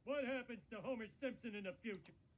What happens to Homer Simpson in the future?